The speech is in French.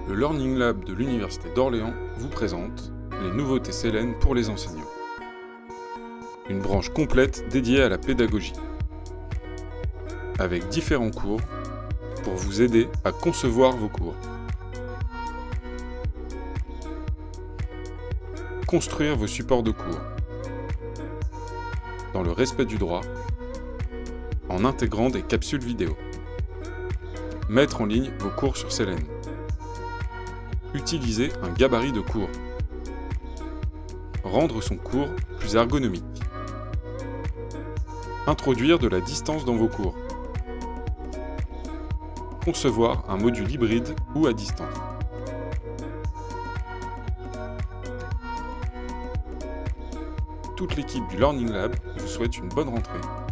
Le Learning Lab de l'Université d'Orléans vous présente les nouveautés Célène pour les enseignants. Une branche complète dédiée à la pédagogie, avec différents cours pour vous aider à concevoir vos cours. Construire vos supports de cours, dans le respect du droit, en intégrant des capsules vidéo. Mettre en ligne vos cours sur Célène. Utiliser un gabarit de cours. Rendre son cours plus ergonomique. Introduire de la distance dans vos cours. Concevoir un module hybride ou à distance. Toute l'équipe du Learning Lab vous souhaite une bonne rentrée.